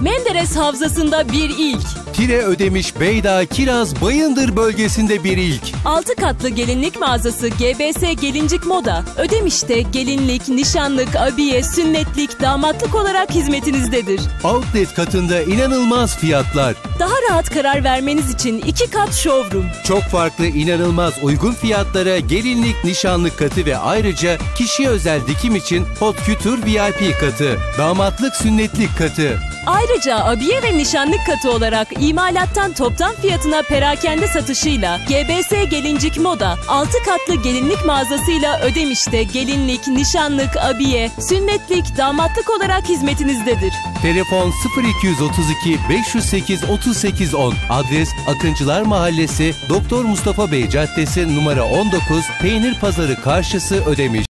Menderes Havzası'nda bir ilk. Tire Ödemiş Beyda Kiraz Bayındır bölgesinde bir ilk. 6 katlı gelinlik mağazası GBS Gelincik Moda, Ödemiş'te gelinlik, nişanlık, abiye, sünnetlik, damatlık olarak hizmetinizdedir. Outlet katında inanılmaz fiyatlar. Daha rahat karar vermeniz için 2 kat showroom. Çok farklı, inanılmaz uygun fiyatlara gelinlik, nişanlık katı ve ayrıca kişiye özel dikim için Hot Couture VIP katı, damatlık, sünnetlik katı. Ayrıca abiye ve nişanlık katı olarak imalattan toptan fiyatına perakende satışıyla GBS Gelincik Moda 6 katlı gelinlik mağazasıyla Ödemiş'te gelinlik, nişanlık, abiye, sünnetlik, damatlık olarak hizmetinizdedir. Telefon 0232 508 3810. Adres Akıncılar Mahallesi, Doktor Mustafa Bey Caddesi numara 19, Peynir Pazarı karşısı, Ödemiş.